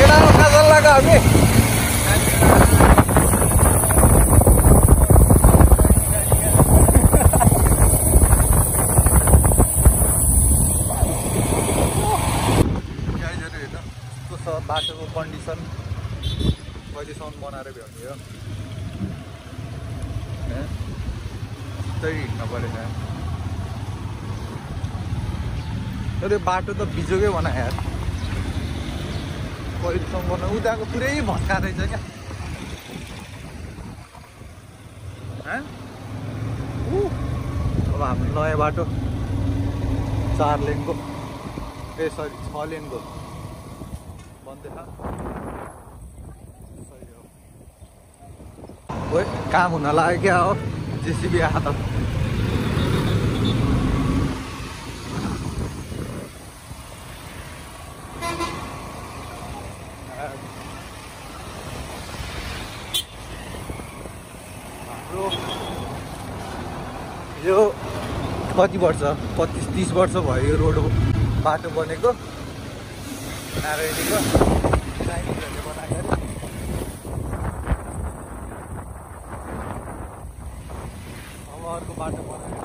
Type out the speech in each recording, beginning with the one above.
केटाको काजल लाग्यो हामी बाटोको कन्डिसन कहिलेसम्म बनाएर भ्याउने हो त्यही हिँड्न परेछ तर यो बाटो त बिजोकै बना यार कहिलेसम्म बनाउ उताको पुरै भत्का रहेछ क्या अब हाम्रो नयाँ बाटो 4 लेनको ए सरी 6 लेनको काम हुन लाग्यो क्या हो जेसीबी आएको त यो कति वर्ष 25-30 वर्ष भयो यो रोड बाटो बनेको नारायणीको चाइनिजहरूले बनाएको अब अर्को बाटो बनाएको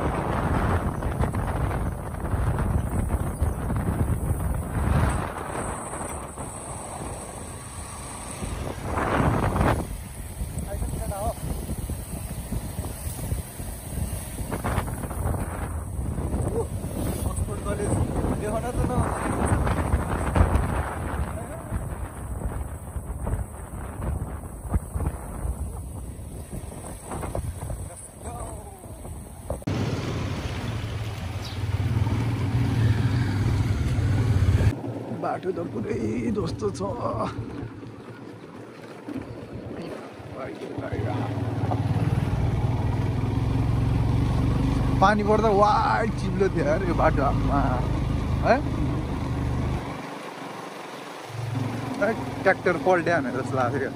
बाटो त पुरै जस्तो छ पानी पर्दा वाइट चिप्लो थियो यार यो बाटो है ट्र्याक्टर पल्ट्यो भने जस्तो लाग्थ्यो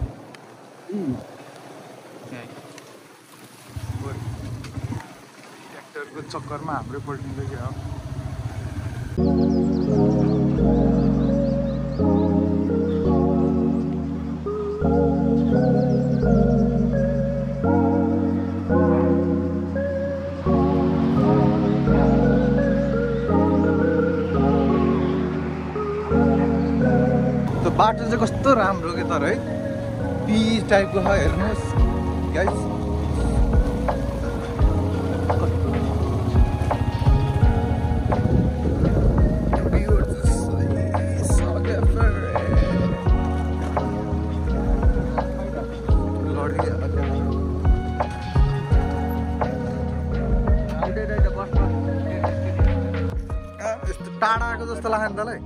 ट्र्याक्टरको चक्करमा हाम्रै पल्टिँदै क्या बाटो चाहिँ कस्तो राम्रो के तर है पिच टाइपको छ हेर्नुहोस् गाइस यस्तो टाढा आएको जस्तो लाग्यो नि तँलाई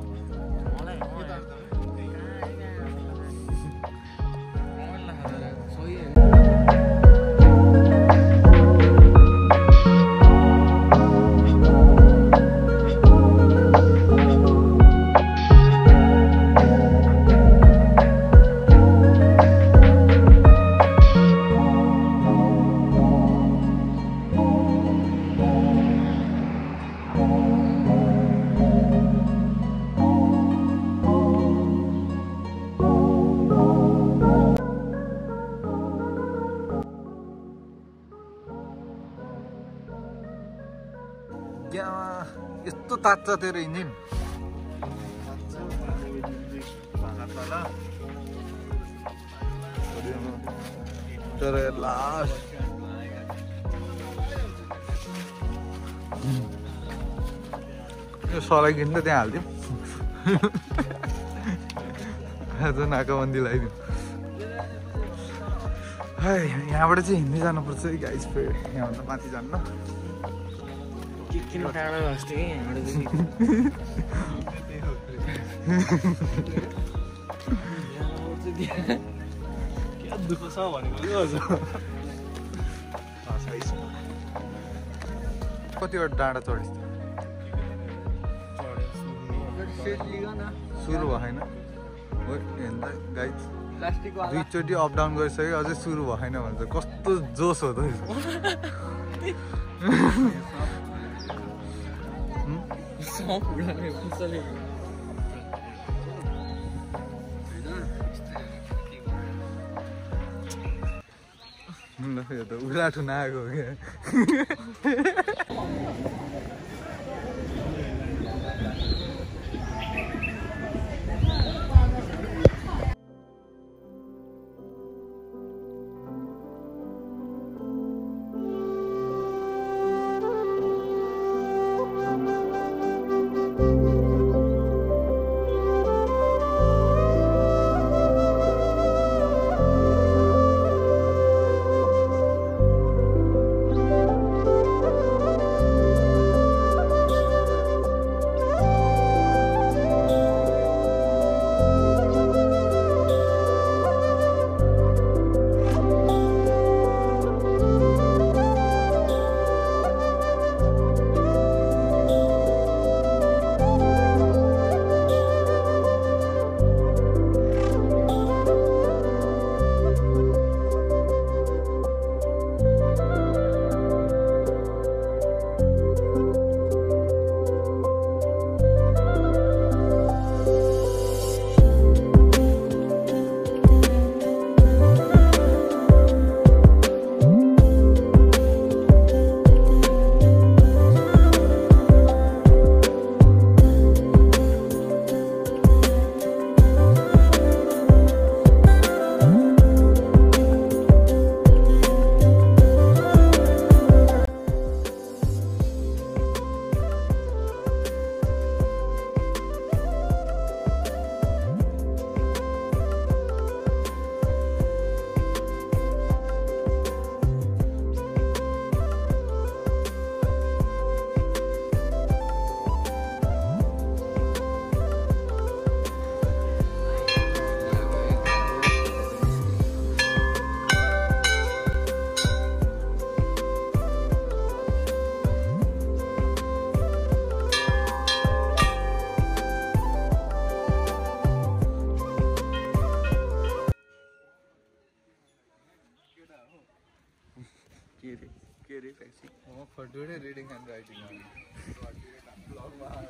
यस्तो तात्छ तेरो इन्जिन तर लास्ट यो सराइकिन त त्यहाँ हालिदिउँ आज नाकाबन्दी लगाइदिउँ यहाँबाट चाहिँ हिँड्दै जानुपर्छ है गाइस फेरि यहाँभन्दा माथि जान्न किन टाढा बस्थे कि यहाँबाट क्या दुःख छ भनेको कतिवटा डाँडा चढेस् सुरु भएन गाइस 2 चोटि अप डाउन गरिसक्यो अझै सुरु भएन भन्छ कस्तो जोस हो त ल यो त उराठो नआएको हो क्या For today reading and writing only.